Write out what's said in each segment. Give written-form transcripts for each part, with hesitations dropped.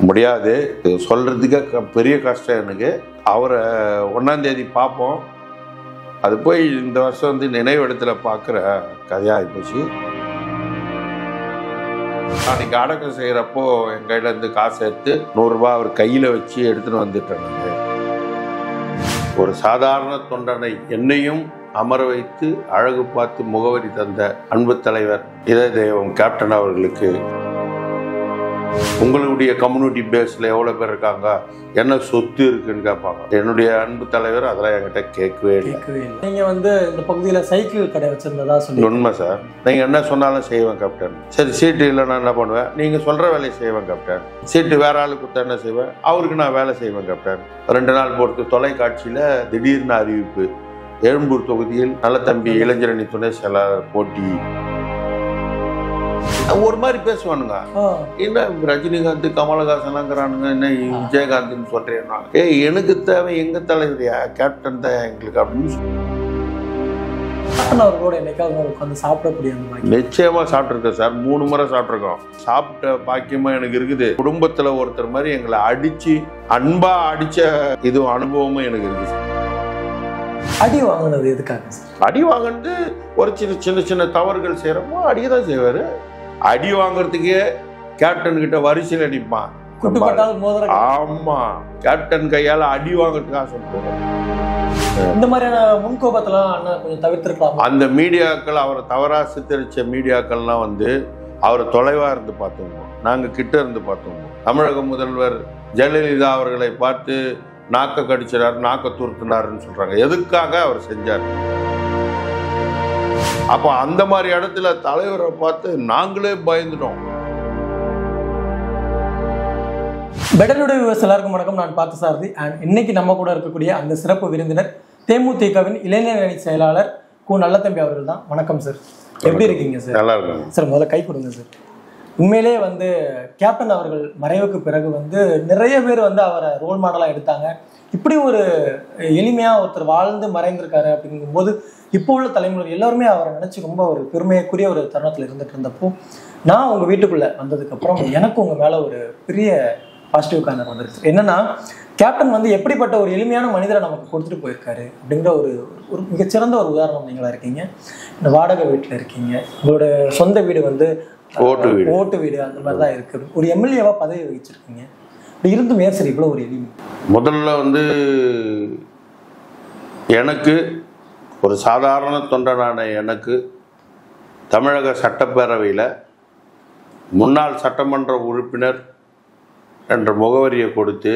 முடியாது. சொல்கிறதுக்கே பெரிய கஷ்டம் எனக்கு. அவரை 1ஆம் தேதி பார்ப்போம். அது போய் இந்த வருஷம் வந்து நினைவிடத்தில் பார்க்குற கதையாக போச்சு. அன்றைக்கி அடக்கம் செய்கிறப்போ என் கையிலேருந்து காசு எடுத்து 100 ரூபா அவர் கையில் வச்சு எடுத்துகிட்டு வந்துட்டேன். நான் ஒரு சாதாரண தொண்டனை என்னையும் அமர வைத்து அழகு பார்த்து முகவரி தந்த அன்பு தலைவர் இதய தெய்வம் கேப்டன் அவர்களுக்கு, உங்களுடைய கம்யூனிட்டி பேஸில் எவ்வளோ பேர் இருக்காங்க, என்ன சொத்து இருக்குன்னு கேட்பாங்க. என்னுடைய அன்பு தலைவர் அதெல்லாம் என்கிட்ட கேட்கவே இல்லை. நீங்கள் வந்து இந்த பகுதியில் சைக்கிள் கடை வச்சுருந்ததா சொல்லி. உண்மை சார். நீங்கள் என்ன சொன்னாலும் செய்வேன் கேப்டன். சரி, சீட்டு இல்லைன்னா என்ன பண்ணுவேன், நீங்கள் சொல்கிற வேலையை செய்வேன் கேப்டன். சீட்டு வேற ஆளுக்கு கொடுத்தா என்ன செய்வேன், அவருக்கு நான் வேலை செய்வேன் கேப்டன். 2 நாள் பொறுத்து தொலைக்காட்சியில் திடீர்னு அறிவிப்பு, எழும்பூர் தொகுதியில் நல்லதம்பி இளைஞரணி துணை செயலாளர் போட்டி. ஒரு மாதிரி பேசுவானுங்க. என்ன ரஜினிகாந்த் கமலஹாசனாங்கிறானுங்க, என்ன விஜயகாந்த்னு சொல்றேன். எனக்கு தேவை எங்க தலைவரியா கேப்டன் தான் எங்களுக்கு அப்படின்னு நிச்சயமா சாப்பிட்டுருக்கேன் சார். 3 முறை சாப்பிட்டுருக்கோம். சாப்பிட்ட பாக்கியமா எனக்கு இருக்குது. குடும்பத்துல ஒருத்தர் மாதிரி எங்களை அடிச்சு அன்பா அடிச்ச இது அனுபவமும் எனக்கு இருக்குது. அடி வாங்கினது எதுக்காக? அடி வாங்கினது ஒரு சின்ன சின்ன தவறுகள் செய்யறப்போ அடிதான் செய்வாரு. அடி வாங்குறதுக்கே கேப்டன் கிட்ட வரிசையில் நிற்பான். ஆமா, கேப்டன் கையால அடி வாங்குறதுக்காக சொல்லுவோம். இந்த மாதிரியான முன்கோபத்தெல்லாம் கொஞ்சம் தவிர்த்திருக்கலாம். அந்த மீடியாக்கள் அவரை தவறா சித்தரிச்ச மீடியாக்கள்லாம் வந்து அவரை தொலைவா இருந்து பார்த்துவோம், நாங்க கிட்ட இருந்து பார்த்துவோம். தமிழக முதல்வர் ஜெயலலிதா அவர்களை பார்த்து நாக்க கடிச்சிடாரு, நாக்க துருத்தினாருன்னு சொல்றாங்க. எதுக்காக அவர் செஞ்சார்? அப்போ அந்த மாதிரி இடத்துல தலைவரை பார்த்து நாங்களே பயந்துட்டோம். பெடலுடைய வியூவர்ஸ் எல்லாருக்கும் வணக்கம். நான் பார்த்தசாரதி. அண்ட் இன்னைக்கு நம்ம கூட இருக்கக்கூடிய அந்த சிறப்பு விருந்தினர் தேமுதிகவின் இளைஞர் அணி செயலாளர் கு. நல்லதம்பி அவர்கள் தான். வணக்கம் சார், எப்படி இருக்கீங்க சார்? நல்லா இருக்காங்க சார். முதல்ல கை கொடுங்க சார். உண்மையிலே வந்து கேப்டன் அவர்கள் மறைவுக்கு பிறகு வந்து நிறைய பேர் வந்து அவரை ரோல் மாடலாக எடுத்தாங்க. இப்படி ஒரு எளிமையாக ஒருத்தர் வாழ்ந்து மறைந்திருக்காரு அப்படிங்கும்போது இப்போ உள்ள தலைமுறை எல்லாருமே அவரை நினச்சி ரொம்ப ஒரு பெருமைக்குரிய ஒரு தருணத்தில் இருந்துட்டு இருந்தப்போ, நான் உங்கள் வீட்டுக்குள்ளே வந்ததுக்கப்புறம் எனக்கு உங்கள் மேலே ஒரு பெரிய பாசிட்டிவ் கார்னர் வந்துருக்கு. என்னென்னா, கேப்டன் வந்து எப்படிப்பட்ட ஒரு எளிமையான மனிதரை நமக்கு கொடுத்துட்டு போயிருக்காரு அப்படிங்கிற ஒரு மிகச்சிறந்த ஒரு உதாரணம் நீங்களாக இருக்கீங்க. இந்த வாடகை வீட்டில் இருக்கீங்க, உங்களோட சொந்த வீடு வந்து ஓட்டு வீடு அந்த மாதிரி தான் இருக்குது. ஒரு எம்எல்ஏவாக பதவி வகிச்சிருக்கீங்க. இப்படி இருந்தும் ஏன் சரி இவ்வளோ ஒரு எளிமை? முதல்ல வந்து எனக்கு ஒரு சாதாரண தொண்டனான எனக்கு தமிழக சட்டப்பேரவையில் முன்னாள் சட்டமன்ற உறுப்பினர் என்ற முகவரியை கொடுத்து,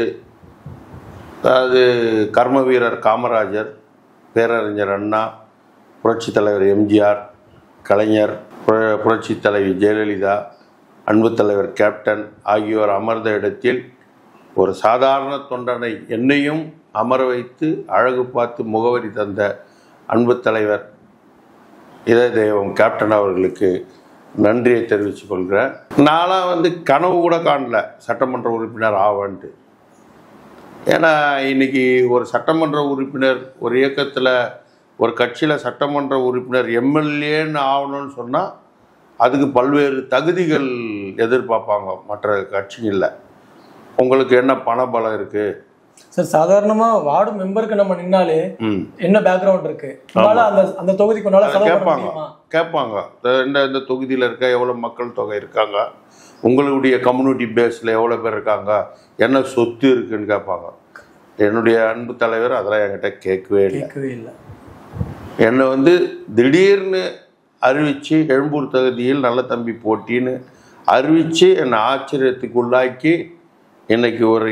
அதாவது கர்ம வீரர் காமராஜர், பேரறிஞர் அண்ணா, புரட்சித் தலைவர் எம்ஜிஆர், கலைஞர், புரட்சித் தலைவி ஜெயலலிதா, அன்பு தலைவர் கேப்டன் ஆகியோர் அமர்ந்த இடத்தில் ஒரு சாதாரண தொண்டனை என்னையும் அமர வைத்து அழகு பார்த்து முகவரி தந்த அன்பு தலைவர் இதய தெய்வம் கேப்டன் அவர்களுக்கு நன்றியை தெரிவித்துக் கொள்கிறேன். நான்லாம் வந்து கனவு கூட காணல சட்டமன்ற உறுப்பினர் ஆவான்ட்டு. ஏன்னா இன்னைக்கு ஒரு சட்டமன்ற உறுப்பினர், ஒரு இயக்கத்தில், ஒரு கட்சியில் சட்டமன்ற உறுப்பினர் எம்எல்ஏன்னு ஆகணும்னு சொன்னால் அதுக்கு பல்வேறு தகுதிகள் எதிர்பார்ப்பாங்க மற்ற கட்சிகளில். உங்களுக்கு என்ன பணபலம் இருக்குது சார்? சாதாரணமாக வார்டு மெம்பருக்கு நம்ம நின்னாலே என்ன பேக்ரவுண்ட் இருக்கு, அந்த தொகுதிக்கு கேட்பாங்க. இந்த தொகுதியில் இருக்க எவ்வளோ மக்கள் தொகை இருக்காங்க, உங்களுடைய கம்யூனிட்டி பேஸில் எவ்வளோ பேர் இருக்காங்க, என்ன சொத்து இருக்குன்னு கேட்பாங்க. என்னுடைய அன்பு தலைவர் அதெல்லாம் என்கிட்ட கேட்கவே இல்லை. என்னை வந்து திடீர்னு அறிவித்து எழும்பூர் தொகுதியில் நல்லதம்பி போட்டின்னு அறிவித்து என்னை ஆச்சரியத்துக்கு உள்ளாக்கி இன்னைக்கு ஒரு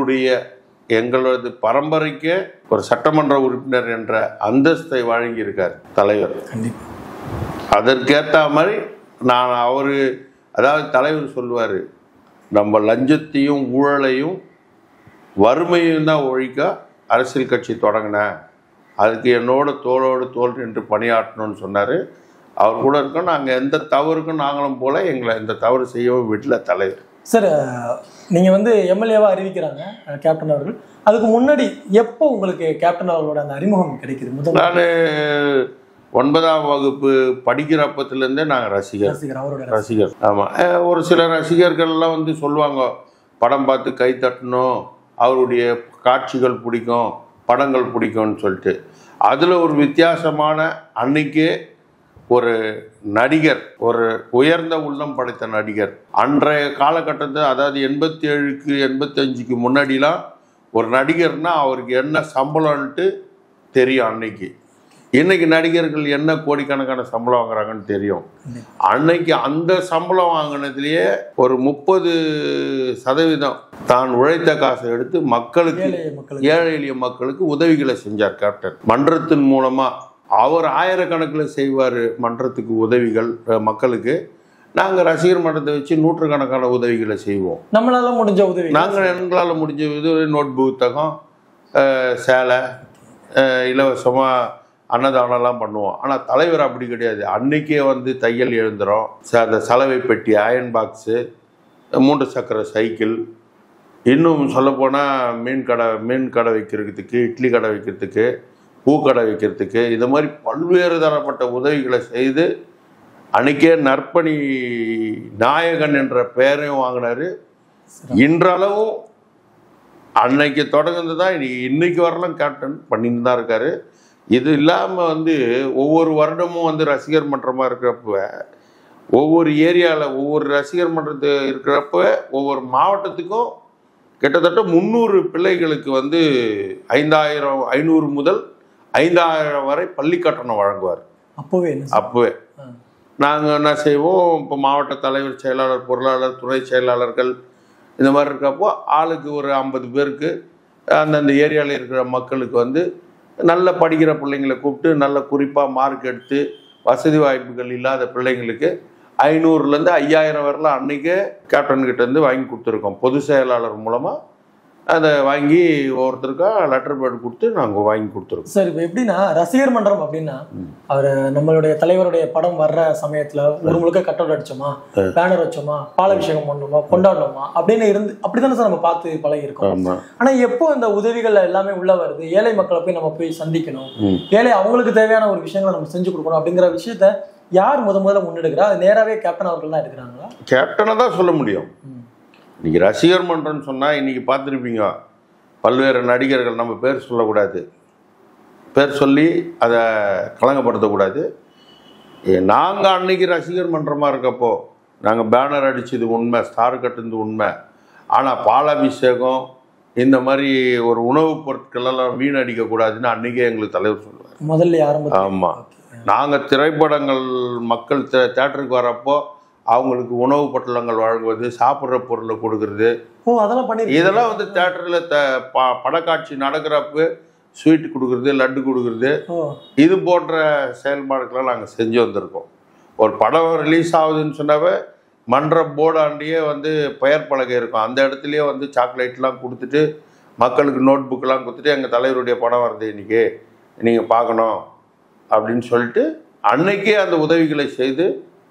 எங்களது பரம்பரைக்கே ஒரு சட்டமன்ற உறுப்பினர் என்ற அந்தஸ்தை வழங்கியிருக்கார் தலைவர். அதற்கேற்ற மாதிரி நான் அதாவது தலைவர் சொல்லுவார், நம்ம லஞ்சத்தையும் ஊழலையும் வறுமையும் தான் ஒழிக்க அரசியல் கட்சி தொடங்கினேன், அதுக்கு என்னோட தோளோடு தோல் என்று பணியாற்றணும்னு சொன்னார். அவர் கூட இருக்கோம். நாங்கள் எந்த தவறுக்கும் நாங்களும் போல எங்களை எந்த தவறு செய்யவும் விடல தலைவர். சார், நீங்கள் வந்து எம்எல்ஏவாக அறிவிக்கிறாங்க கேப்டன் அவர்கள். அதுக்கு முன்னாடி எப்போ உங்களுக்கு கேப்டன் அவர்களோட அந்த அறிமுகம் கிடைக்குது? நான் 9ஆம் வகுப்பு படிக்கிறப்பத்துலேருந்தே நாங்கள் ரசிகர். ஆமாம், ஒரு சில ரசிகர்கள்லாம் வந்து சொல்லுவாங்க, படம் பார்த்து கை தட்டணும், அவருடைய காட்சிகள் பிடிக்கும், படங்கள் பிடிக்கும்னு சொல்லிட்டு. அதில் ஒரு வித்தியாசமான அன்னைக்கே ஒரு நடிகர், ஒரு உயர்ந்த உள்ளம் படைத்த நடிகர். அன்றைய காலகட்டத்தில், அதாவது 87க்கு 85க்கு முன்னாடிலாம் ஒரு நடிகர்னா அவருக்கு என்ன சம்பளம்ன்ட்டு தெரியும் அன்னைக்கு. இன்னைக்கு நடிகர்கள் என்ன கோடிக்கணக்கான சம்பளம் வாங்குறாங்கன்னு தெரியும். அன்னைக்கு அந்த சம்பளம் வாங்கினதுலேயே ஒரு 30% தான் உழைத்த காசை எடுத்து மக்களுக்கு, ஏழை எளிய மக்களுக்கு உதவிகளை செஞ்சார் கேப்டன். மன்றத்தின் மூலமா அவர் ஆயிரக்கணக்கில் செய்வார் மன்றத்துக்கு உதவிகள் மக்களுக்கு. நாங்கள் ரசிகர் மன்றத்தை வச்சு நூற்றுக்கணக்கான உதவிகளை செய்வோம். நம்மளால முடிஞ்ச உதவி, எங்களால் முடிஞ்ச உதவி, நோட் புத்தகம், சேலை, இலவசமாக அன்னதானம்லாம் பண்ணுவோம். ஆனால் தலைவர் அப்படி கிடையாது. அன்னைக்கே வந்து தையல் எழுந்துரும், அந்த சலவை பெட்டி, அயன் பாக்ஸு, 3 சக்கர சைக்கிள், இன்னும் சொல்லப்போனால் மீன் கடை வைக்கிறதுக்கு, இட்லி கடை வைக்கிறதுக்கு, பூக்கடை வைக்கிறதுக்கு, இது மாதிரி பல்வேறு தரப்பட்ட உதவிகளை செய்து அன்னைக்கே நற்பணி நாயகன் என்ற பெயரையும் வாங்கினார். இன்றளவும் அன்னைக்கு தொடங்குனது தான் இன்னைக்கு வரலாம் கேப்டன் பண்ணிட்டு தான் இருக்காரு. இது இல்லாமல் வந்து ஒவ்வொரு வருடமும் வந்து ரசிகர் மன்றமாக இருக்கிறப்ப, ஒவ்வொரு ஏரியாவில் ஒவ்வொரு ரசிகர் மன்றத்து இருக்கிறப்ப, ஒவ்வொரு மாவட்டத்துக்கும் கிட்டத்தட்ட 300 பிள்ளைகளுக்கு வந்து 500 முதல் 5000 வரை பள்ளி கட்டணம் வழங்குவார். அப்போவே நாங்கள் என்ன செய்வோம், இப்போ மாவட்ட தலைவர், செயலாளர், பொருளாளர், துணை செயலாளர்கள் இந்த மாதிரி இருக்கப்போ ஆளுக்கு ஒரு 50 பேருக்கு அந்தந்த ஏரியாவில் இருக்கிற மக்களுக்கு வந்து நல்ல படிக்கிற பிள்ளைங்களை கூப்பிட்டு நல்ல குறிப்பாக மார்க் எடுத்து வசதி வாய்ப்புகள் இல்லாத பிள்ளைங்களுக்கு 500லேருந்து 5000 வரலாம் அன்றைக்கே கேப்டன்கிட்ட இருந்து வாங்கி கொடுத்துருக்கோம். பொது செயலாளர் மூலமாக அதை வாங்கி ஒவ்வொருத்தருக்கா லெட்டர் பேட் கொடுத்து நாங்கள் வாங்கி கொடுத்துருக்கோம். சார், இப்போ எப்படின்னா ரசிகர் மன்றம் அப்படின்னா அவர் நம்மளுடைய தலைவருடைய படம் வர்ற சமயத்தில் ஒரு முழுக்க கட் அவுட் அடிச்சோமா, பேனர் வச்சோமா, பாலாபிஷேகம் பண்ணோமா, கொண்டாடணுமா அப்படின்னு அப்படித்தானே சார் நம்ம பார்த்து பழகிருக்கோம். ஆனால் எப்போ இந்த உதவிகள் எல்லாமே உள்ள வருது, ஏழை மக்களை போய் நம்ம போய் சந்திக்கணும், ஏழை அவங்களுக்கு தேவையான ஒரு விஷயங்களை நம்ம செஞ்சு கொடுக்கணும் அப்படிங்கிற விஷயத்த யார் முதல்ல முன்னெடுக்கிறா? அது நேராகவே கேப்டன் அவர்கள் தான் எடுக்கிறாங்களா? கேப்டனை தான் சொல்ல முடியும். இன்னைக்கு ரசிகர் மன்றம்னு சொன்னால் இன்னைக்கு பார்த்துருப்பீங்க, பல்வேறு நடிகர்கள், நம்ம பேர் சொல்லக்கூடாது, பேர் சொல்லி அதை களங்கப்படுத்தக்கூடாது. நாங்கள் அன்னைக்கு ரசிகர் மன்றமாக இருக்கப்போ நாங்கள் பேனர் அடிச்சது உண்மை, ஸ்டார் கட்டுறது உண்மை. ஆனால் பாலாபிஷேகம் இந்த மாதிரி ஒரு உணவுப் பொருட்களெல்லாம் வீணடிக்கக்கூடாதுன்னு அன்றைக்கே எங்களுக்கு தலைவர் சொல்லுவார் முதல்ல ஆரம்பம். ஆமாம், நாங்கள் திரைப்படங்கள் மக்கள் தேட்டருக்கு வரப்போ அவங்களுக்கு உணவு பொட்டலங்கள் வழங்குவது, சாப்பிட்ற பொருளை கொடுக்கறது, இதெல்லாம் வந்து தேட்டரில் படக்காட்சி நடக்கிறப்ப ஸ்வீட் கொடுக்கறது, லட்டு கொடுக்கறது, இது போன்ற செயல்பாடுகள்லாம் நாங்கள் செஞ்சு வந்திருக்கோம். ஒரு படம் ரிலீஸ் ஆகுதுன்னு சொன்னாவே மன்ற போர்டாண்டியே வந்து பெயர் பலகை இருக்கும், அந்த இடத்துலையே வந்து சாக்லேட்லாம் கொடுத்துட்டு மக்களுக்கு நோட் புக்கெலாம் கொடுத்துட்டு எங்கள் தலைவருடைய படம் வருது இன்றைக்கி நீங்கள் பார்க்கணும் அப்படின்னு சொல்லிட்டு அன்னைக்கே அந்த உதவிகளை செய்து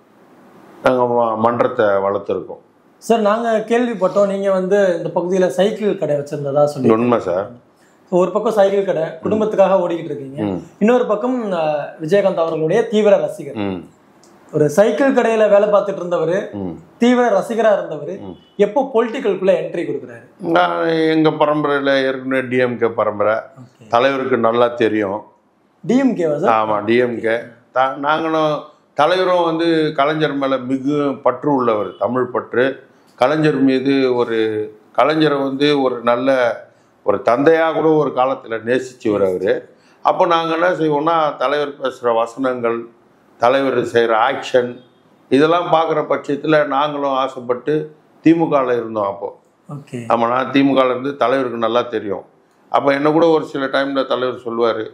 நாங்கள் மன்றத்தை வளர்த்துருக்கோம். சார், நாங்கள் கேள்விப்பட்டோம் நீங்கள் வந்து இந்த பகுதியில் சைக்கிள் கடை வச்சுருந்ததா சொல்லி. உண்மை சார். ஒரு பக்கம் சைக்கிள் கடை குடும்பத்துக்காக ஓடிக்கிட்டு இருக்கீங்க, இன்னொரு பக்கம் விஜயகாந்த் அவர்களுடைய தீவிர ரசிகர். ஒரு சைக்கிள் கடையில் வேலை பார்த்துட்டு இருந்தவர், தீவிர ரசிகராக இருந்தவர், எப்போ பொலிட்டிக்கலுக்குள்ளே என்ட்ரி கொடுக்குறாரு? எங்கள் பரம்பரையில் ஏற்கனவே டிஎம்கே பரம்பரை, தலைவருக்கு நல்லா தெரியும். டிஎம்கேவா சார்? ஆமாம், டிஎம்கே. நாங்களும் தலைவரும் வந்து கலைஞர் மேலே மிகு பற்று உள்ளவர், தமிழ் பற்று. கலைஞர் மீது கலைஞரை வந்து ஒரு நல்ல ஒரு தந்தையாக கூட ஒரு காலத்தில் நேசிச்சவர் அவர். அப்போ நாங்கள் என்ன செய்வோம்னா, தலைவர் பேசுகிற வசனங்கள், தலைவர் செய்கிற ஆக்ஷன், இதெல்லாம் பார்க்குற பட்சத்தில் நாங்களும் ஆசைப்பட்டு திமுகவில் இருந்தோம். அப்போது ஆமாம், நான் திமுகவில் இருந்து தலைவருக்கு நல்லா தெரியும். அப்போ என்ன கூட ஒரு சில டைமில் தலைவர் சொல்லுவார்,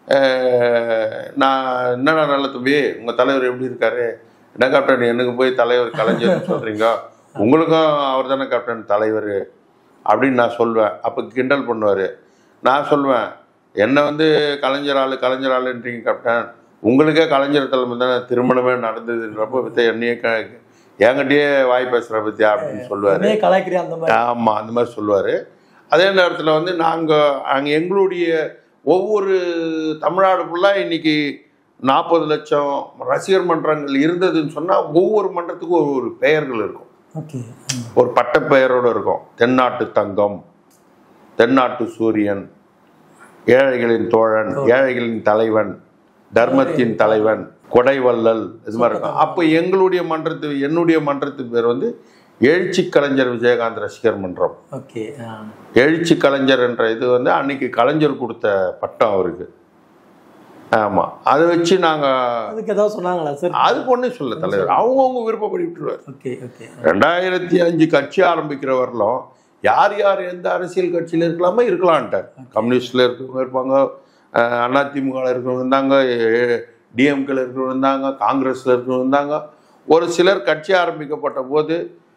நான் என்னடா நல்ல தம்பி உங்கள் தலைவர் எப்படி இருக்காரு, என்ன கேப்டன் எனக்கு போய் தலைவர் கலைஞர்னு சொல்கிறீங்க, உங்களுக்கும் அவர் தானே கேப்டன் தலைவர் அப்படின்னு நான் சொல்வேன். அப்போ கிண்டல் பண்ணுவார். நான் சொல்வேன், என்னை வந்து கலைஞர் ஆளுன்றீங்க கேப்டன், உங்களுக்கே கலைஞர் தலைமை தானே திருமணமே நடந்ததுன்றப்போ பற்றி என்னையே என்கிட்டயே வாய் பேசுகிற பற்றியா அப்படின்னு சொல்லுவார். ஆமாம், அந்த மாதிரி சொல்லுவார். அதே நேரத்தில் வந்து நாங்கள் எங்களுடைய ஒவ்வொரு தமிழ்நாடு ஃபுல்லாக இன்னைக்கு 40 லட்சம் ரசிகர் மன்றங்கள் இருந்ததுன்னு சொன்னால் ஒவ்வொரு மன்றத்துக்கும் ஒவ்வொரு பெயர்கள் இருக்கும். ஓகே. ஒரு பட்டப்பெயரோடு இருக்கும். தென்னாட்டு தங்கம், தென்னாட்டு சூரியன், ஏழைகளின் தோழன், ஏழைகளின் தலைவன், தர்மத்தின் தலைவன், கொடைவள்ளல், இது மாதிரி இருக்கும். அப்போ என்னுடைய மன்றத்து பேர் வந்து எழுச்சி கலைஞர் விஜயகாந்த் ரசிகர் மன்றம். ஓகே. எழுச்சி கலைஞர் என்ற இது வந்து அன்னைக்கு கலைஞர் கொடுத்த பட்டம் அவருக்கு. ஆமா, அதை வச்சு நாங்க அதுக்கு ஏதாவது சொன்னாங்களா சார்? அதுக்கு ஒன்றும் சொல்ல தலைவர், அவங்கவுங்க விருப்பப்படி விட்டுருவார். Okay okay. 2005 கட்சி ஆரம்பிக்கிற வரலும் யார் யார் எந்த அரசியல் கட்சியில் இருக்கலாமோ இருக்கலான்ட்டார். கம்யூனிஸ்டில் இருக்கிறவங்க இருப்பாங்க, அதிமுக இருக்கிறவங்க இருந்தாங்க, டிஎம்கேல இருக்கிறவங்க இருந்தாங்க, காங்கிரஸில் இருக்கிறவங்க இருந்தாங்க. ஒரு சிலர் கட்சி ஆரம்பிக்கப்பட்ட போது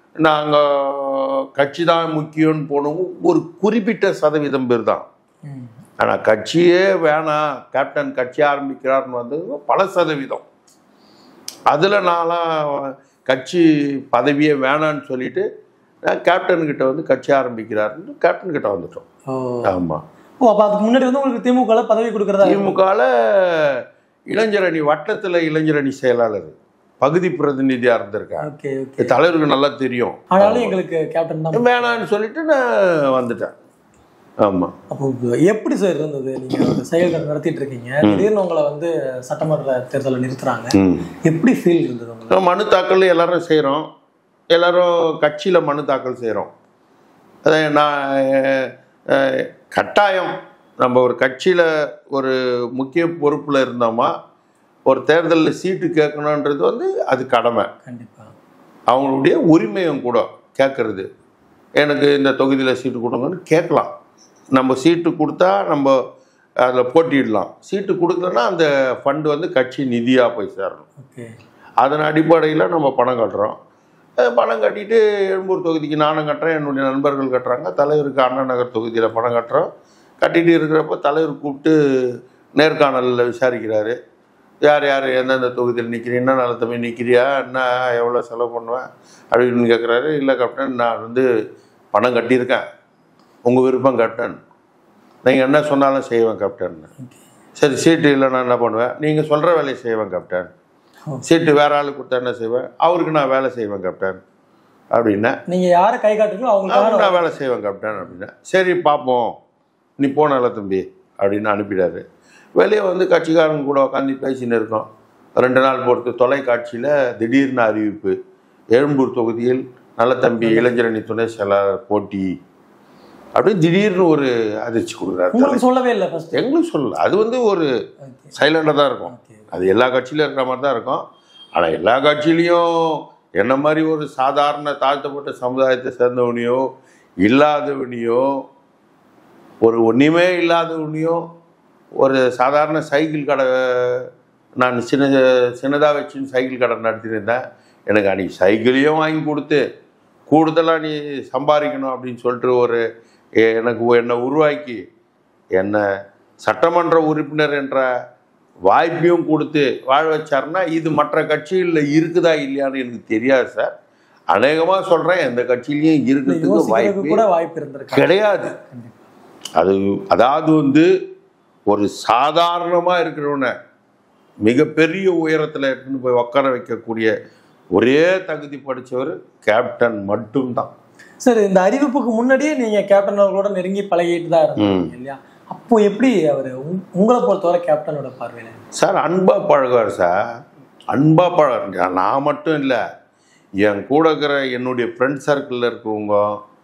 நாங்கள் கட்சி தான் முக்கியம்னு போனவங்க ஒரு குறிப்பிட்ட சதவீதம் பேர் தான். ஆனால் கட்சியே வேணாம், கேப்டன் கட்சி ஆரம்பிக்கிறார்னு வந்து பல சதவீதம். அதில் நான்லாம் கட்சி பதவியே வேணான்னு சொல்லிட்டு கேப்டன்கிட்ட வந்து கட்சி ஆரம்பிக்கிறாருன்னு கேப்டன் கிட்ட வந்துட்டோம். ஆமாம். ஓ, அப்போ அதுக்கு முன்னாடி வந்து உங்களுக்கு திமுகவில் பதவி கொடுக்குறதா? திமுகவில் இளைஞரணி வட்டத்தில் இளைஞரணி செயலாளர், பகுதி பிரதிநிதியாக இருந்திருக்கேன். Okay okay. தலைவருக்கு நல்லா தெரியும். ஆனாலும் எங்களுக்கு கேப்டன் தான் வேணான்னு சொல்லிட்டு நான் வந்துட்டேன். ஆமாம். அப்போ எப்படி சார் இருந்தது? நீங்கள் செயல்கள் நடத்திட்டு இருக்கீங்க, திடீர்னு உங்களை வந்து சட்டமன்ற தேர்தலில் நிறுத்துறாங்க, எப்படி ஃபீல் இருந்தது உங்களுக்கு? மனு தாக்கல் எல்லாரும் செய்கிறோம், எல்லாரும் கட்சியில் மனு தாக்கல் செய்கிறோம். அதை நான் கட்டாயம் நம்ம ஒரு கட்சியில் ஒரு முக்கிய பொறுப்பில் இருந்தோமா ஒரு தேர்தலில் சீட்டு கேட்கணுன்றது வந்து அது கடமை. கண்டிப்பாக அவங்களுடைய உரிமையும் கூட கேட்கறது. எனக்கு இந்த தொகுதியில் சீட்டு கொடுங்கன்னு கேட்கலாம். நம்ம சீட்டு கொடுத்தா நம்ம அதில் போட்டிடலாம். சீட்டு கொடுக்கலன்னா அந்த ஃபண்டு வந்து கட்சி நிதியாக போய் சேரணும். ஓகே. அதன் அடிப்படையில் நம்ம பணம் கட்டுறோம். பணம் கட்டிட்டு எழும்பூர் தொகுதிக்கு நானும் கட்டுறேன், என்னுடைய நண்பர்கள் கட்டுறாங்க, தலைவருக்கு அண்ணா நகர் தொகுதியில் பணம் கட்டுறோம். கட்டிட்டு இருக்கிறப்ப தலைவர் கூப்பிட்டு நேர்காணலில் விசாரிக்கிறாரு. யார் யார் எந்தெந்த தொகுதியில் நிற்கிறீங்க, என்ன நல்ல தம்பி நிற்கிறியா, என்ன எவ்வளோ செலவு பண்ணுவேன் அப்படின்னு கேட்குறாரு. இல்லை கேப்டன், நான் வந்து பணம் கட்டியிருக்கேன், உங்கள் விருப்பம் கேப்டன், நீங்கள் என்ன சொன்னாலும் செய்வேன் கேப்டன். சரி, சீட்டு இல்லைன்னா என்ன பண்ணுவேன், நீங்கள் சொல்கிற வேலையை செய்வேன் கேப்டன். சீட்டு வேற ஆளு கொடுத்தா என்ன செய்வேன், அவருக்கு நான் வேலை செய்வேன் கேப்டன் அப்படின்னா. நீங்கள் யாரை கை காட்டுறீங்களோ அவங்களுக்கு நான் வேலை செய்வேன் கேப்டன் அப்படின்னா. சரி பார்ப்போம், நீ போனால தம்பி அப்படின்னு அனுப்பிடாரு. வெளியே வந்து கட்சிக்காரங்க கூட உட்காந்து பேசின்னு இருக்கோம். 2 நாள் பொறுத்து தொலைக்காட்சியில் திடீர்னு அறிவிப்பு, எழும்பூர் தொகுதியில் நல்ல தம்பி இளைஞரணி துணை செயலாளர் போட்டி அப்படின்னு திடீர்னு ஒரு அதிர்ச்சி கொடுக்குறாரு. சொல்லவே இல்லை, எங்களுக்கு சொல்லல. அது வந்து ஒரு சைலண்டாக தான் இருக்கும். அது எல்லா கட்சியிலும் இருக்கிற மாதிரி தான் இருக்கும். ஆனால் எல்லா கட்சியிலையும் என்ன மாதிரி ஒரு சாதாரண தாழ்த்தப்பட்ட சமுதாயத்தை சேர்ந்தவனையோ இல்லாதவனையோ ஒரு ஒன்றுமே இல்லாதவனையோ ஒரு சாதாரண சைக்கிள் கடை, நான் சின்னதாக வச்சுன்னு சைக்கிள் கடை நடத்தியிருந்தேன். எனக்கு அன்றைக்கி சைக்கிளையும் வாங்கி கொடுத்து கூடுதலாக நீ சம்பாதிக்கணும் அப்படின்னு சொல்லிட்டு என்னை உருவாக்கி என்னை சட்டமன்ற உறுப்பினர் என்ற வாய்ப்பையும் கொடுத்து வாழ வச்சாருன்னா இது மற்ற கட்சிகளில் இருக்குதா இல்லையான்னு எனக்கு தெரியாது சார். அநேகமாக சொல்கிறேன், எந்த கட்சியிலையும் இருக்கிறதுக்கு வாய்ப்பு கிடையாது. அதாவது வந்து ஒரு சாதாரணமாக இருக்கிறவனை மிகப்பெரிய உயரத்தில் எடுத்துன்னு போய் உட்கார வைக்கக்கூடிய ஒரே தகுதி படித்தவர் கேப்டன் மட்டும்தான். சார், இந்த அறிவிப்புக்கு முன்னாடியே நீங்கள் கேப்டன் அவர்களோட நெருங்கி பழகிட்டு தான் இருந்தீங்க இல்லையா? அப்போ எப்படி அவர் உங்களை பொறுத்தவரை கேப்டனோட பார்வையில்? சார் அன்பாக பழகுவார் சார், அன்பாக பழகுறார். நான் மட்டும் இல்லை, என் கூட இருக்கிற என்னுடைய ஃப்ரெண்ட் சர்க்கிளில் இருக்கிறவங்க,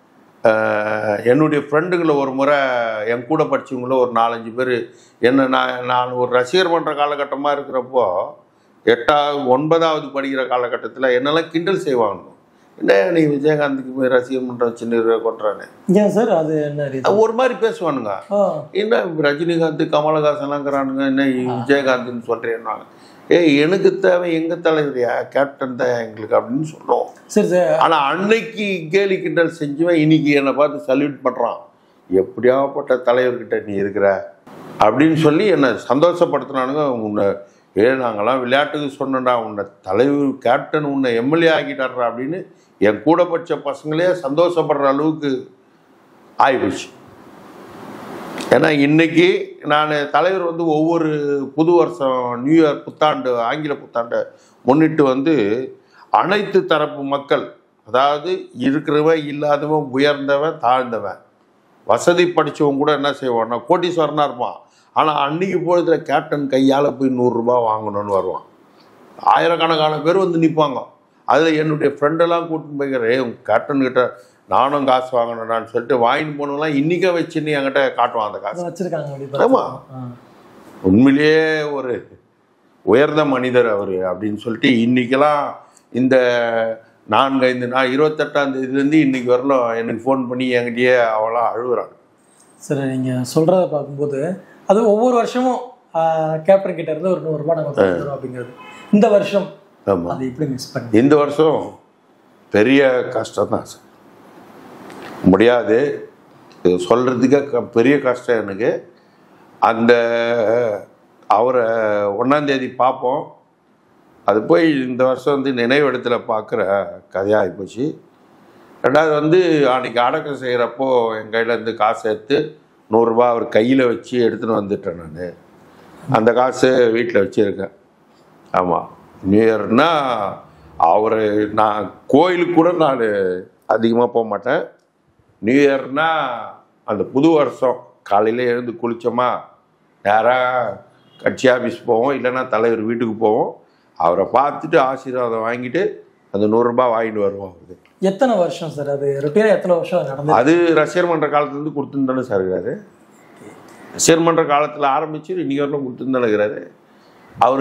என்னுடைய ஃப்ரெண்டுங்களை ஒரு முறை என் கூட படித்தவங்கள ஒரு 4-5 பேர் நான் ஒரு ரசிகர் பண்ணுற காலகட்டமாக இருக்கிறப்போ 8வது 9வது படிக்கிற காலகட்டத்தில் என்னெல்லாம் கிண்டல் செய்வாங்க. என்ன நீ விஜயகாந்துக்கு போய் ரசிகர் பண்ணுற சின்ன கொட்டுறானே ஏன் சார், அது என்ன ஒரு மாதிரி பேசுவானுங்க. என்ன ரஜினிகாந்த் கமலஹாசன்லாங்கிறானுங்க, என்ன விஜயகாந்த்னு சொல்கிறேன்னாங்க. எனக்கு தேவை எங்கள் தலைவரையா கேப்டன் தான் எங்களுக்கு அப்படின்னு சொல்லுவோம். சரி சார். ஆனால் அன்னைக்கு கேலி கிண்டல் செஞ்சுவேன், இன்னைக்கு என்னை பார்த்து சல்யூட் பண்ணுறான், எப்படியாப்பட்ட தலைவர்கிட்ட நீ இருக்கிற அப்படின்னு சொல்லி என்னை சந்தோஷப்படுத்தினானுங்க. உன்னை நாங்கள்லாம் விளையாட்டுக்கு சொன்னடா, உன்னை தலைவர் கேப்டன் உன்னை எம்எல்ஏ ஆக்கிட்டாடுறா அப்படின்னு என் கூட படித்த பசங்களே சந்தோஷப்படுற அளவுக்கு ஆகிப்போச்சு. ஏன்னா இன்னைக்கு நான் தலைவர் வந்து ஒவ்வொரு புது வருஷம் நியூ இயர் புத்தாண்டு ஆங்கில புத்தாண்டை முன்னிட்டு வந்து அனைத்து தரப்பு மக்கள், அதாவது இருக்கிறவன் இல்லாதவன் உயர்ந்தவன் தாழ்ந்தவன் வசதி படித்தவன் கூட என்ன செய்வான்னா கோட்டீஸ்வரனாக இருப்பான். ஆனால் அன்னைக்கு பொழுதுல கேப்டன் கையால் போய் 100 ரூபாய் வாங்கணும்னு வருவான். ஆயிரக்கணக்கான பேர் வந்து நிற்பாங்க. அதில் என்னுடைய ஃப்ரெண்டெல்லாம் கூட்டின்னு போய்க்கிறேன் கேப்டன் கிட்ட நானும் காசு வாங்கணும்டான்னு சொல்லிட்டு வாங்கிட்டு போனவங்களாம் இன்றைக்கே வச்சுன்னு என்கிட்ட காட்டுவான் அந்த காசு வச்சிருக்காங்க. ஆமாம், உண்மையிலேயே ஒரு உயர்ந்த மனிதர் அவர் அப்படின்னு சொல்லிட்டு இன்றைக்கெல்லாம் இந்த 4-5 நான் 28ஆம் தேதியிலேருந்து இன்றைக்கி வரலாம் எனக்கு ஃபோன் பண்ணி என்கிட்டயே அவளாம் அழுகுறாங்க. சரி, நீங்கள் சொல்கிறத பார்க்கும்போது அது ஒவ்வொரு வருஷமும் கேப்டன் கிட்ட இருந்து ஒரு 100 ரூபாய் நாங்கள் தருவோம் அப்படிங்கிறது. இந்த வருஷம் அது எப்படி மிஸ் பண்ணி? இந்த வருஷம் பெரிய கஷ்டம் தான் சார், முடியாது இது சொல்கிறதுக்கே பெரிய கஷ்டம் எனக்கு. அந்த அவரை 1ஆம் தேதி பார்ப்போம், அது போய் இந்த வருஷம் வந்து நினைவிடத்தில் பார்க்குற கதையாக போச்சு. ரெண்டாவது வந்து அன்றைக்கி அடக்கம் செய்கிறப்போ என் கையிலேருந்து காசு எடுத்து 100 ரூபாய் அவர் கையில் வச்சு எடுத்துன்னு வந்துட்டேன். நான் அந்த காசு வீட்டில் வச்சுருக்கேன். ஆமாம், நியூ இயர்னா அவர் நான் கோயிலுக்கு கூட நான் அதிகமாக போக மாட்டேன். நியூ இயர்னா அந்த புது வருஷம் காலையில் எழுந்து குளித்தோமா நேராக கட்சி ஆஃபீஸ் போவோம், இல்லைன்னா தலைவர் வீட்டுக்கு போவோம், அவரை பார்த்துட்டு ஆசீர்வாதம் வாங்கிட்டு அந்த 100 ரூபாய் வாங்கிட்டு வருவோம். எத்தனை வருஷம் சார் அது ரிப்பேர்? எத்தனை வருஷம் நடந்தது? அது ரசிகர் மன்ற காலத்துலேருந்து கொடுத்துருந்தானே சார் இருக்காரு. ரசிகர் மன்ற காலத்தில் ஆரம்பிச்சு இன்னைக்கு வரலாம் கொடுத்துருந்தானே இருக்கிறாரு. அவர்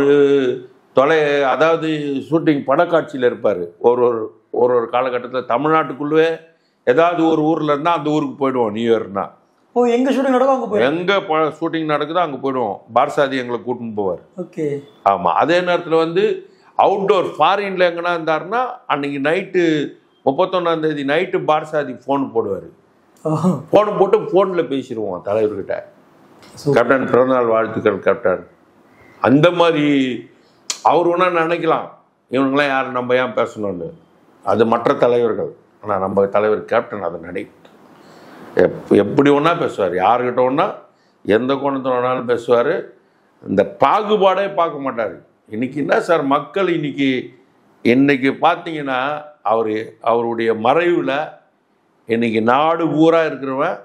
அதாவது ஷூட்டிங் படக்காட்சியில் இருப்பார். ஒரு காலகட்டத்தில் தமிழ்நாட்டுக்குள்ளே ஏதாவது ஒரு ஊரில் இருந்தால் அந்த ஊருக்கு போயிடுவோம். நியூ இயர்னா எங்கே ஷூட்டிங் நடக்கும் அங்கே போய் எங்கே ஷூட்டிங் நடக்குதோ அங்கே போயிடுவோம். பாரசாதி எங்களை கூட்டின்னு போவார். ஓகே, ஆமாம். அதே நேரத்தில் வந்து அவுட்டோர் ஃபாரின்ல எங்கன்னா இருந்தாருன்னா அன்னைக்கு நைட்டு 31ஆம் தேதி நைட்டு பாரசாதி ஃபோன் போடுவார். ஃபோன் போட்டு ஃபோனில் பேசிடுவோம் தலைவர்கிட்ட, கேப்டன் பிறந்தநாள் வாழ்த்துக்கள் கேப்டன். அந்த மாதிரி அவர் ஒன்றா நினைக்கலாம் இவனுங்களாம் யார் நம்ம ஏன் பேசணும்னு, அது மற்ற தலைவர்கள். ஆனால் நம்ம தலைவர் கேப்டன் அதை நினைக்க எப்படி ஒன்றா பேசுவார், யாருக்கிட்ட ஒன்றா எந்த கோணத்தில் வேணாலும் பேசுவார். இந்த பாகுபாடே பார்க்க மாட்டார். இன்னைக்கு என்ன சார் மக்கள் இன்னைக்கு பார்த்தீங்கன்னா அவருடைய மறைவில் இன்னைக்கு நாடு பூரா இருக்கிறவன்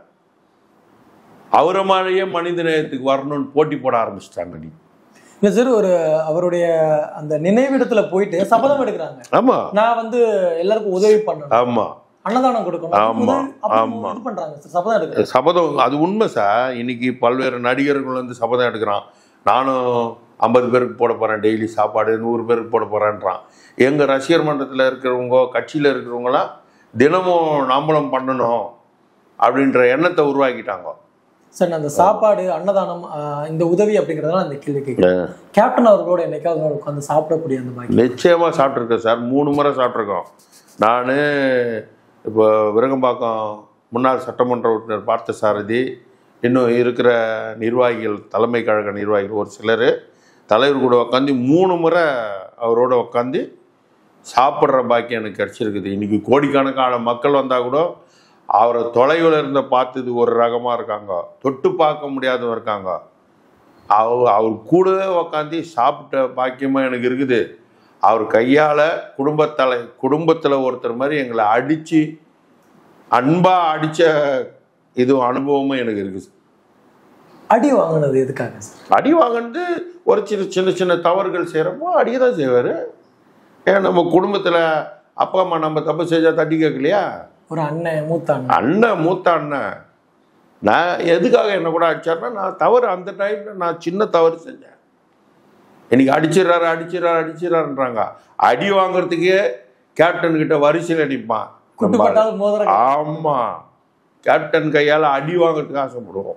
அவரை மாதிரியே மனித நேயத்துக்கு வரணும்னு போட்டி போட ஆரம்பிச்சிட்டாங்க. இல்லை சார், அவருடைய அந்த நினைவிடத்துல போயிட்டு சபதம் எடுக்கிறாங்க. ஆமா, நான் வந்து எல்லாருக்கும் உதவி பண்ணணும், ஆமா, அன்னதானம் கொடுக்கணும், ஆமா ஆமா பண்றாங்க சார், சபதம் எடுக்கிறாங்க. சபதம் அது உண்மை சார். இன்னைக்கு பல்வேறு நடிகர்கள் வந்து சபதம் எடுக்கிறான். நானும் 50 பேருக்கு போட போகிறேன் டெய்லி சாப்பாடு, 100 பேருக்கு போட போகிறேன்றான். எங்கள் ரசிகர் மன்றத்தில் இருக்கிறவங்க கட்சியில் இருக்கிறவங்களாம் தினமும் நாம்பளம் பண்ணணும் அப்படின்ற எண்ணத்தை உருவாக்கிட்டாங்க. சார், அந்த சாப்பாடு அன்னதானம் இந்த உதவி அப்படிங்கிறதுனால அந்த கேள்வி கேட்குறேன். கேப்டன் அவர்களோட என்னைக்காவது உட்காந்து சாப்பிடக்கூடிய அந்த மாதிரி? நிச்சயமாக சாப்பிட்ருக்கேன் சார், 3 முறை சாப்பிட்ருக்கோம். நான் இப்போ விருகம்பாக்கம் முன்னாள் சட்டமன்ற உறுப்பினர் பார்த்தசாரதி, இன்னும் இருக்கிற நிர்வாகிகள், தலைமை கழக நிர்வாகிகள் ஒரு சிலர் தலைவர் கூட உட்காந்து 3 முறை அவரோட உட்காந்து சாப்பிட்ற பாக்கியம் எனக்கு கிடச்சிருக்குது. இன்றைக்கி கோடிக்கணக்கான மக்கள் வந்தால் கூட அவரை தொலைவில் இருந்த பார்த்தது ஒரு ரகமாக இருக்காங்க, தொட்டு பார்க்க முடியாதவங்க இருக்காங்க. அவர் கூடவே உக்காந்து சாப்பிட்ட பாக்கியமாக எனக்கு இருக்குது. அவர் கையால் குடும்பத்தில் ஒருத்தர் மாதிரி எங்களை அடித்து அன்பாக அடித்த இது அனுபவமும் எனக்கு இருக்குது. அடி வாங்கினது எதுக்காக சார்? அடி வாங்கினது ஒரு சின்ன சின்ன தவறுகள் செய்கிறப்போ அடிக்க தான் செய்வார். ஏன் நம்ம குடும்பத்தில் அப்பா அம்மா நம்ம தப்பு செஞ்சால் தட்டி கேட்கலையா? ஒரு அண்ணன் மூத்த அண்ணன் நான் எதுக்காக என்ன கூட அடிச்சாருன்னா, நான் தவறு அந்த டைமில் நான் சின்ன தவறு செஞ்சேன். இன்னைக்கு அடிச்சிடறாருன்றாங்க. அடி வாங்குறதுக்கே கேப்டன் கிட்ட வரிசையில் அடிப்பான். ஆமா, கேப்டன் கையால் அடி வாங்குறதுக்கு ஆசைப்படுவோம்.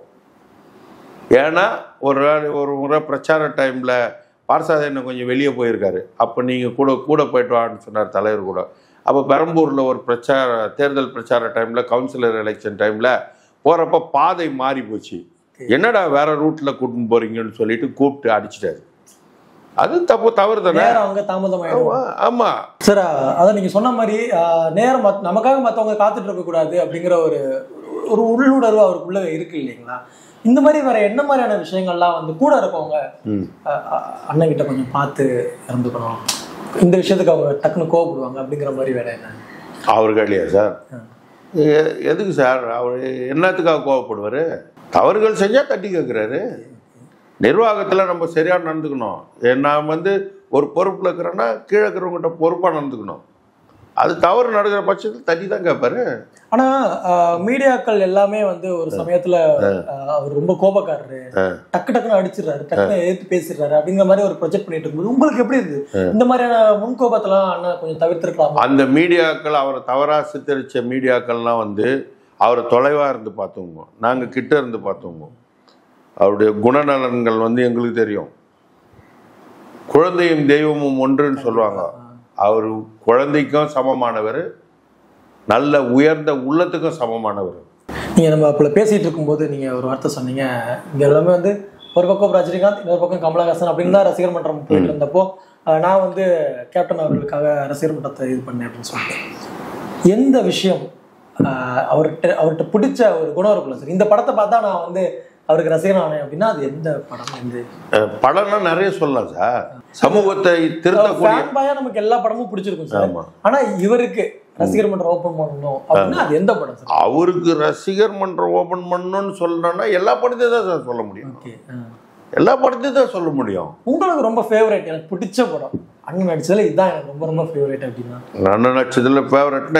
ஏன்னா ஒரு முறை பிரச்சார டைமில் பார்சாத என்ன கொஞ்சம் வெளியே போயிருக்காரு. அப்போ நீங்கள் கூட போயிட்டு வான்னு சொன்னார் தலைவர் கூட. அப்போ பெரம்பூரில் ஒரு தேர்தல் பிரச்சார டைமில் கவுன்சிலர் எலெக்ஷன் டைமில் போகிறப்ப பாதை மாறி போச்சு. என்னடா வேற ரூட்டில் கூட்டின்னு போகிறீங்கன்னு சொல்லிட்டு கூப்பிட்டு அடிச்சிட்டாரு. அது தவறு தானே, அவங்க தாமதம். ஆமா சார், அதான் நீங்கள் சொன்ன மாதிரி நேரம் நமக்காக மற்றவங்க காத்துட்டு இருக்கக்கூடாது அப்படிங்கிற ஒரு உள்ளுணர்வு அவருக்குள்ள இருக்கு இல்லைங்களா? இந்த மாதிரி வேற என்ன மாதிரியான விஷயங்கள்லாம் வந்து கூட இருக்கவங்க அண்ணன் கிட்ட கொஞ்சம் பார்த்து இருந்துக்கணும், இந்த விஷயத்துக்கு அவங்க டக்குன்னு கோவப்படுவாங்க அப்படிங்கிற மாதிரி வேற என்ன? அவர்களையா சார்? எதுக்கு சார் அவர் என்னத்துக்காக கோவப்படுவார்? தவறுகள் செஞ்சால் தட்டி கேட்குறாரு. நிர்வாகத்தில் நம்ம சரியாக நடந்துக்கணும். நான் வந்து ஒரு பொறுப்பில் இருக்கிறேன்னா கீழே இருக்கிறவங்ககிட்ட பொறுப்பாக நடந்துக்கணும். அது தவறு நடக்கிற பட்சத்தில் தட்டி தான் கேட்பாரு. ஆனா மீடியாக்கள் எல்லாமே வந்து ஒரு சமயத்துல அவர் ரொம்ப கோபக்காரரு, டக்கு டக்குன்னு அடிச்சிடறாரு, டக்குன்னு எதிர்த்து பேசிடுறாரு அப்படிங்கிற மாதிரி ஒரு ப்ரொஜெக்ட் பண்ணிட்டு இருக்கும்போது உங்களுக்கு எப்படி இருக்கு? இந்த மாதிரியான முன்கோபத்தெல்லாம் அண்ணன் கொஞ்சம் தவிர்த்திருக்கலாம். அந்த மீடியாக்கள், அவரை தவறா சித்தரிச்ச மீடியாக்கள்லாம் வந்து அவரை தொலைவா இருந்து பார்த்துங்க, நாங்கள் கிட்ட இருந்து பார்த்துங்க. அவருடைய குணநலன்கள் வந்து எங்களுக்கு தெரியும். குழந்தையும் தெய்வமும் ஒன்றுன்னு சொல்லுவாங்க. அவர் குழந்தைக்கும் சமமானவர், நல்ல உயர்ந்த உள்ளத்துக்கும் சமமானவர். நீங்கள் நம்ம அப்போ பேசிகிட்டு இருக்கும்போது நீங்கள் ஒரு வார்த்தை சொன்னீங்க, இங்கே எல்லாமே வந்து ஒரு பக்கம் ரஜினிகாந்த், இன்னொரு பக்கம் கமலஹாசன் அப்படின்னு தான் ரசிகர் மன்றம் போயிட்டு இருந்தப்போ நான் வந்து கேப்டன் அவர்களுக்காக ரசிகர் மன்றத்தை இது பண்ணேன் அப்படின்னு சொல்லிட்டு எந்த விஷயம் அவர்கிட்ட பிடிச்ச ஒரு குணம் இருக்குல்ல சார், இந்த படத்தை பார்த்தா நான் வந்து அவருக்கு ரசிகன் ஆனேன் அப்படின்னா அது எந்த படம்? எந்த படம்னா நிறைய சொல்லலாம் சார். சமூகத்தை திருத்தக்கூடிய நமக்கு எல்லா படமும் பிடிச்சிருக்கும் சார். ஆனா இவருக்கு ரசிகர் மன்றம் ஓபன் பண்ணணும் அப்படின்னா அது எந்த படம் சார்? அவருக்கு ரசிகர் மன்றம் ஓபன் பண்ணணும்னு சொல்லணும்னா எல்லா படத்தையும் தான் சார் சொல்ல முடியும். எல்லா படத்தையும் தான் சொல்ல முடியும். உங்களுக்கு ரொம்ப ஃபேவரட், எனக்கு பிடிச்ச படம் அண்ணன் நடிச்சதுல இதுதான் எனக்கு ரொம்ப ரொம்ப ஃபேவரட் அப்படின்னா? அண்ணன் நடிச்சதுல ஃபேவரட்னா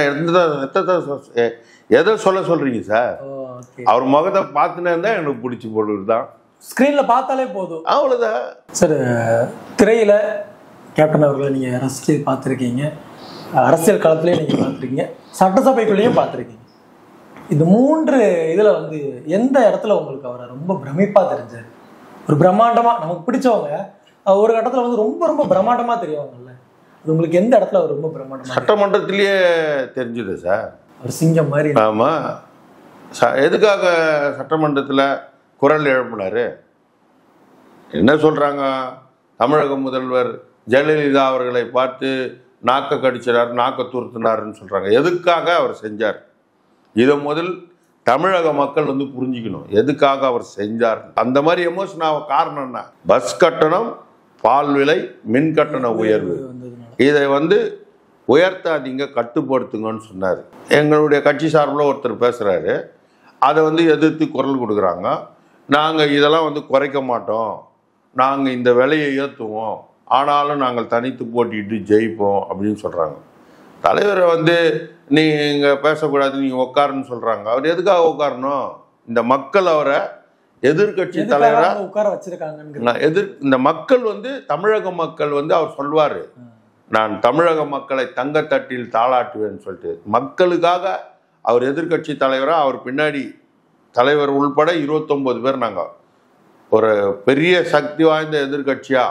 எதை சொல்ல சொல்றீங்க சார்? அவர் முகத்தை பார்த்துனே இருந்தா எனக்கு பிடிச்சி போடுறது தான். ஸ்கிரீன்ல பார்த்தாலே போதும், அவ்வளவுதான் சார். திரையில கேப்டன் அவர்களை நீங்க ரசிச்சு பார்த்துருக்கீங்க, அரசியல் களத்திலேயே நீங்க பார்த்துருக்கீங்க, சட்டசபைக்குள்ளேயும் பார்த்துருக்கீங்க. இந்த 3 இதுல வந்து எந்த இடத்துல உங்களுக்கு அவரை ரொம்ப பிரமிப்பா தெரிஞ்சாரு? ஒரு பிரம்மாண்டமா நமக்கு பிடிச்சவங்க ஒரு கட்டத்துல வந்து ரொம்ப ரொம்ப பிரம்மாண்டமா தெரியுவாங்கல்ல, அது உங்களுக்கு எந்த இடத்துல அவர் ரொம்ப பிரம்மாண்டமா? சட்டமன்றத்திலேயே தெரிஞ்சுது சார், ஒரு சிங்கம் மாதிரி. ஆமா. எதுக்காக சட்டமன்றத்தில் குரல் எழுப்பினாரு? என்ன சொல்றாங்க? தமிழக முதல்வர் ஜெயலலிதா அவர்களை பார்த்து நாக்க கடிச்சிடார், நாக்க துருத்தினாருன்னு சொல்றாங்க. எதுக்காக அவர் செஞ்சார்? இதை முதல் தமிழக மக்கள் வந்து புரிஞ்சுக்கணும், எதுக்காக அவர் செஞ்சார். அந்த மாதிரி எமோஷன் ஆக காரணம் என்ன? பஸ் கட்டணம், பால் விலை, மின் கட்டண உயர்வு, இதை வந்து உயர்த்தாதீங்க, கட்டுப்படுத்துங்கன்னு சொன்னார். எங்களுடைய கட்சி சார்பில் ஒருத்தர் பேசுகிறாரு, அதை வந்து எதிர்த்து குரல் கொடுக்குறாங்க. நாங்கள் இதெல்லாம் வந்து குறைக்க மாட்டோம், நாங்கள் இந்த விலையை ஏற்றுவோம், ஆனாலும் நாங்கள் தனித்து போட்டிட்டு ஜெயிப்போம் அப்படின்னு சொல்கிறாங்க. தலைவரை வந்து நீங்கள் பேசக்கூடாது, நீங்கள் உட்காருன்னு சொல்கிறாங்க. அவர் எதுக்காக உட்காரணும்? இந்த மக்கள் அவரை எதிர்கட்சி தலைவராக உட்கார வச்சிருக்காங்க. இந்த மக்கள் வந்து தமிழக மக்கள் வந்து அவர் சொல்வார், நான் தமிழக மக்களை தங்கத்தட்டில் தாளாட்டுவேன்னு சொல்லிட்டு மக்களுக்காக அவர் எதிர்கட்சி தலைவராக, அவர் பின்னாடி தலைவர் உள்பட 29 பேர் நாங்கள் ஒரு பெரிய சக்தி வாய்ந்த எதிர்கட்சியாக.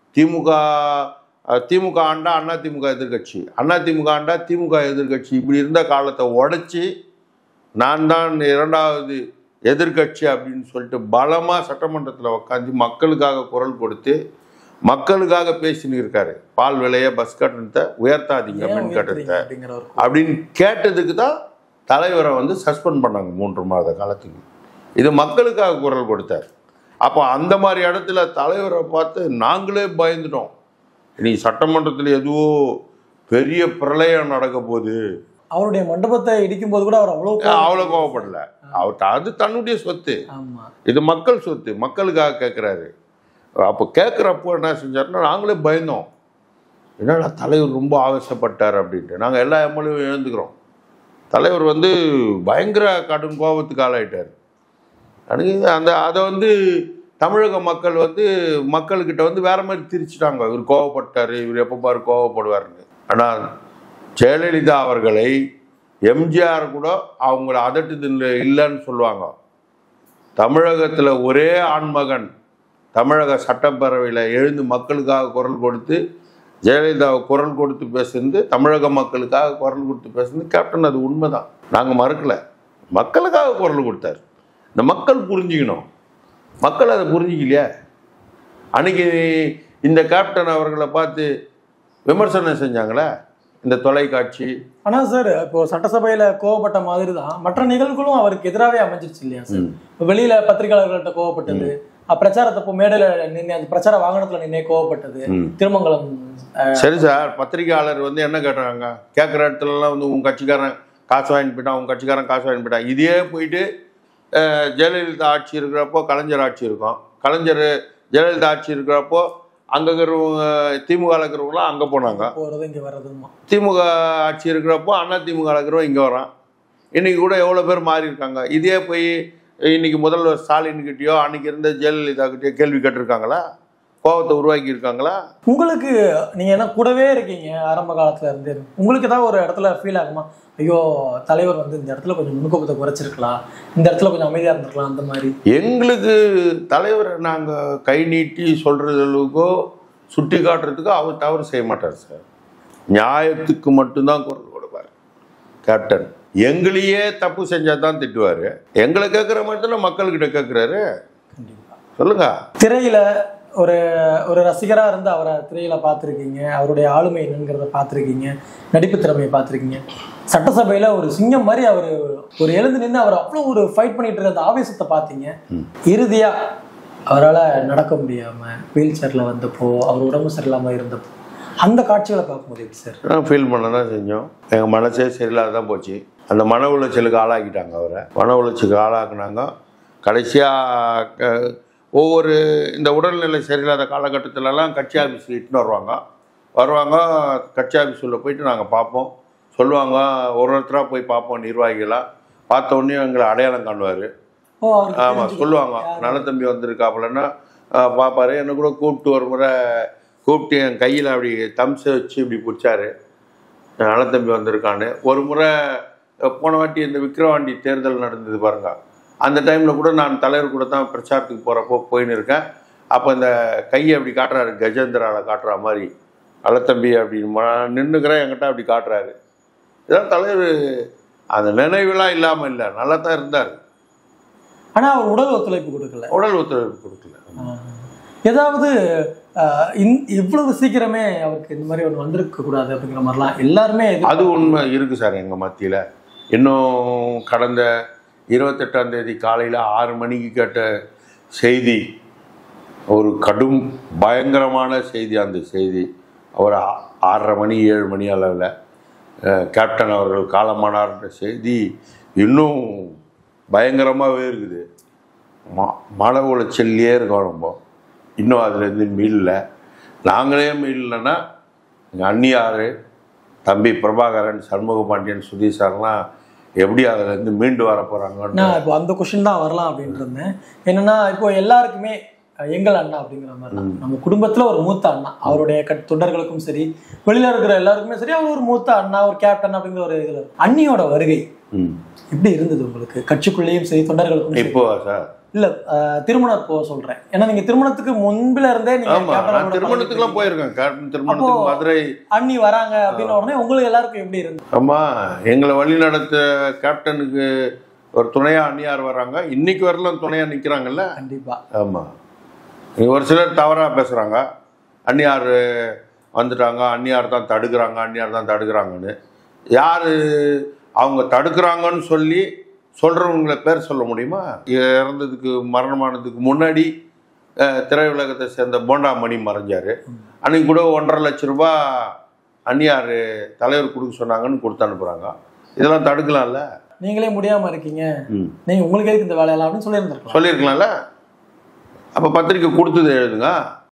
திமுக ஆண்டா அண்ணா திமுக எதிர்கட்சி, அண்ணா திமுக ஆண்டா திமுக எதிர்கட்சி, இப்படி இருந்த காலத்தை உடைச்சி நான் தான் 2வது எதிர்கட்சி அப்படின்னு சொல்லிட்டு பலமாக சட்டமன்றத்தில் உட்காந்து மக்களுக்காக குரல் கொடுத்து மக்களுக்காக பேசின்னு இருக்காரு. பால் விலையை, பஸ் கட்டணத்தை உயர்த்தாதீங்க, மின் கட்டணத்தை அப்படின்னு கேட்டதுக்கு தான் தலைவரை வந்து சஸ்பெண்ட் பண்ணாங்க 3 மாத காலத்துக்கு. இது மக்களுக்காக குரல் கொடுத்தார். அப்போ அந்த மாதிரி இடத்துல தலைவரை பார்த்து நாங்களே பயந்துட்டோம், நீ சட்டமன்றத்தில் எதுவோ பெரிய பிரளயம் நடக்க போகுது. அவருடைய மண்டபத்தை இடிக்கும் போது கூட அவர் அவ்வளோ கோவப்படல. அவர்கிட்ட அது தன்னுடைய சொத்து, இது மக்கள் சொத்து, மக்களுக்காக கேட்குறாரு. அப்போ கேட்குறப்போ என்ன செஞ்சாருன்னா நாங்களே பயந்தோம், என்னடா தலைவர் ரொம்ப ஆவேசப்பட்டார் அப்படின்ட்டு. நாங்கள் எல்லா எம்எல்ஏவும் எழுந்துக்கிறோம். தலைவர் வந்து பயங்கர கடும் கோபத்துக்கு ஆளாயிட்டார். அதை வந்து தமிழக மக்கள் வந்து மக்கள்கிட்ட வந்து வேற மாதிரி திரிச்சிட்டாங்க. இவர் கோவப்பட்டார், இவர் எப்போ பாரு கோவப்படுவார்னு. ஆனால் ஜெயலலிதா அவர்களை எம்ஜிஆர் கூட அவங்கள அதட்டுது இல்லைன்னு சொல்லுவாங்க. தமிழகத்தில் ஒரே ஆண்மகன் தமிழக சட்டப்பேரவையில் எழுந்து மக்களுக்காக குரல் கொடுத்து, ஜெயலலிதாவை குரல் கொடுத்து பேசுறது, தமிழக மக்களுக்காக குரல் கொடுத்து பேசுறது கேப்டன். அது உண்மைதான், நாங்கள் மறுக்கலை. மக்களுக்காக குரல் கொடுத்தார். இந்த மக்கள் புரிஞ்சுக்கணும், மக்கள் அதை புரிஞ்சிக்கலையா? அன்னைக்கு இந்த கேப்டன் அவர்களை பார்த்து விமர்சனம் செஞ்சாங்களே இந்த தொலைக்காட்சி. ஆனா சார், இப்போ சட்டசபையில கோவப்பட்ட மாதிரி தான் மற்ற நிகழ்வுகளும் அவருக்கு எதிராகவே அமைஞ்சிருச்சு இல்லையா சார்? வெளியில பத்திரிகையாளர்கள்ட்ட கோவப்பட்டது, பிரச்சாரத்தப்போ மேடையில நின்று அந்த பிரச்சார வாகனத்துல நின்னே கோவப்பட்டது, திருமங்கலம். சரி சார், பத்திரிகையாளர் வந்து என்ன கேட்டாங்க, கேட்குற இடத்துலலாம் வந்து உங்கள் கட்சிக்காரன் காசு வாங்கிட்டு போயிட்டான், உங்கள் கட்சிக்காரன் காசு வாங்கிட்டு போயிட்டான். இதே போயிட்டு ஜெயலலிதா ஆட்சி இருக்கிறப்போ கலைஞர் ஆட்சி இருக்கும், ஜெயலலிதா ஆட்சி இருக்கிறப்போ அங்கே இருக்கிறவங்க திமுக இருக்கிறவங்களாம் அங்கே போனாங்க, இங்கே வர்றதுமா. திமுக ஆட்சி இருக்கிறப்போ அண்ணா திமுக இருக்கிறவங்க இங்கே வரான். இன்றைக்கி கூட எவ்வளோ பேர் மாறி இருக்காங்க. இதே போய் இன்னைக்கு முதல்வர் ஸ்டாலின்கிட்டயோ அன்னைக்கு இருந்த ஜெயலலிதா கிட்டயோ கேள்வி கேட்டிருக்காங்களா? கோபத்தை உருவாக்கி இருக்காங்களா? உங்களுக்கு நீங்க என்ன கூடவே இருக்கீங்க ஆரம்ப காலத்துல இருந்து, உங்களுக்கு ஏதாவது ஒரு இடத்துல ஃபீல் ஆகுமா, ஐயோ தலைவர் வந்து இந்த இடத்துல கொஞ்சம் முன்கோபத்தை குறைச்சிருக்கலாம், இந்த இடத்துல கொஞ்சம் அமைதியா இருந்திருக்கலாம் அந்த மாதிரி? எங்களுக்கு தலைவரை நாங்கள் கை நீட்டி சொல்றதுக்கோ சுட்டி காட்டுறதுக்கோ அவர் தவறு செய்ய மாட்டார் சார். நியாயத்துக்கு மட்டும்தான் குரல் கொடுப்பார் கேப்டன். எங்களையே தப்பு செஞ்சா தான் திட்டுவாரு. எங்களை கேட்குற மாதிரி தானே மக்கள்கிட்ட கேட்குறாரு. சொல்லுங்க. திரையில ஒரு ஒரு ரசிகரா இருந்து அவரை திரையில பார்த்துருக்கீங்க, அவருடைய ஆளுமை என்னங்கிறத பார்த்துருக்கீங்க, நடிப்பு திறமையை பார்த்துருக்கீங்க. சட்டசபையில ஒரு சிங்கம் மாதிரி அவர் ஒரு எழுந்து நின்று அவர் அவ்வளோ ஒரு ஃபைட் பண்ணிட்டு இருக்க அந்த ஆவேசத்தை பார்த்தீங்க. இறுதியா அவரால் நடக்க முடியாம வீல் சேர்ல வந்தப்போ, அவர் உடம்பு சரியில்லாம இருந்தப்போ, அந்த காட்சிகளை பார்க்கும்போது எப்படி சார்? நான் ஃபீல் பண்ண தான் செஞ்சோம். எங்கள் மனசே சரியில்லாத தான் போச்சு. அந்த மன உளைச்சலுக்கு ஆளாக்கிட்டாங்க அவரை. மன உளைச்சலுக்கு ஆளாக்குனாங்க. கடைசியாக ஒவ்வொரு இந்த உடல்நிலை சரியில்லாத காலகட்டத்திலலாம் கட்சி ஆஃபீஸுக்கு இட்டுன்னு வருவாங்க. கட்சி ஆஃபீஸில் போயிட்டு நாங்கள் பார்ப்போம், சொல்லுவாங்க. ஒருத்தராக போய் பார்ப்போம். நிர்வாகிகளாக பார்த்த உடனே எங்களை அடையாளம் காணுவார். ஆமாம், சொல்லுவாங்க. நலத்தம்பி வந்திருக்காப்புலன்னா பார்ப்பாரு. என்னை கூட கூப்பிட்டு ஒரு முறை கூப்பிட்டு என் கையில் அப்படி தம்ஸை வச்சு இப்படி பிடிச்சாரு, நலத்தம்பி வந்திருக்கான்னு. ஒரு முறை போன வாட்டி இந்த விக்கிரவாண்டி தேர்தல் நடந்தது பாருங்க, அந்த டைமில் கூட நான் தலைவர் கூட தான் பிரச்சாரத்துக்கு போகிறப்போ போயின்னு இருக்கேன். அப்போ இந்த கையை அப்படி காட்டுறாரு, கஜேந்திராவில் காட்டுற மாதிரி, நலத்தம்பி அப்படின்னு நின்றுக்கிறேன், என்கிட்ட அப்படி காட்டுறாரு. இதான் தலைவர். அந்த நினைவுலாம் இல்லாமல் இல்லை, நல்லா தான் இருந்தார். ஆனால் அவர் உடல் ஒத்துழைப்பு கொடுக்கல. ஏதாவது இவ்வளவு சீக்கிரமே அவருக்கு இந்த மாதிரி ஒன்று வந்திருக்க கூடாது அப்படிங்கிற மாதிரிலாம் எல்லாருமே அது உண்மை இருக்குது சார். எங்கள் மத்தியில் இன்னும் கடந்த 28ஆம் தேதி காலையில் 6 மணிக்கு கேட்ட செய்தி ஒரு கடும் பயங்கரமான செய்தி. அந்த செய்தி அவர் 6:30 மணி 7 மணி அளவில் கேப்டன் அவர்கள் காலமானார்ன்ற செய்தி இன்னும் பயங்கரமாகவே இருக்குது. மன உளைச்சல்லையே இருக்கோம் நம்ம. இன்னும் அதுலேருந்து மீளல. நாங்களே மீளலைன்னா எங்கள் அண்ணியார், தம்பி பிரபாகரன், சண்முக பாண்டியன், சுதீஷ் சார்லாம் எப்படி அதுலேருந்து மீண்டு வர போகிறாங்க? நான் இப்போ அந்த கொஸ்டின் தான் வரலாம் அப்படின்ட்டு இருந்தேன். என்னென்னா இப்போ எல்லாருக்குமே எங்கள் அண்ணா அப்படிங்கிற மாதிரி தான். நம்ம குடும்பத்தில் ஒரு மூத்த அண்ணா, அவருடைய தொண்டர்களுக்கும் சரி, வெளியில் இருக்கிற எல்லாருக்குமே சரி, அவர் ஒரு மூத்த அண்ணா, ஒரு கேப்டன் அப்படிங்கிற ஒரு இதில் அண்ணியோட வருகை எப்படி இருந்தது உங்களுக்கு? கட்சிக்குள்ளேயும் சரி, தொண்டர்களுக்கும். இப்போ சார் இல்ல திருமணம் போ சொல்றேன். ஏன்னா நீங்க திருமணத்துக்கு முன்புல இருந்தே திருமணத்துக்குலாம் போயிருக்கேன். திருமணத்துக்கு மதுரை அண்ணி வராங்க அப்படின்னு உடனே உங்களுக்கு எல்லாருக்கும் எப்படி இருந்தது? ஆமா, எங்களை வழி நடத்த கேப்டனுக்கு ஒரு துணையா அண்ணியார் வர்றாங்க. இன்னைக்கு வரலாம் துணையா நிக்கிறாங்கல்ல. கண்டிப்பா. ஆமா, ஒரு சிலர் தவறா பேசுறாங்க. அண்ணியார் வந்துட்டாங்க, அண்ணியார் தான் தடுக்கிறாங்கன்னு. யாரு அவங்க தடுக்கிறாங்கன்னு சொல்லி சொல்கிறவங்கள பேர் சொல்ல முடியுமா? இறந்ததுக்கு மரணமானதுக்கு முன்னாடி திரையுலகத்தை சேர்ந்த போண்டாமணி மறைஞ்சார். அன்றைக்கி கூட 1.5 லட்சம் ரூபாய் அந்நியார் தலைவர் கொடுக்க சொன்னாங்கன்னு கொடுத்து அனுப்புகிறாங்க. இதெல்லாம் தடுக்கலாம்ல. நீங்களே முடியாமல் இருக்கீங்க, நீங்கள் உங்களுக்கு எதுக்கு இந்த வேலையெல்லாம் அப்படின்னு சொல்லியிருக்கலாம்ல. அப்போ பத்திரிக்கை கொடுத்தது எழுதுங்க.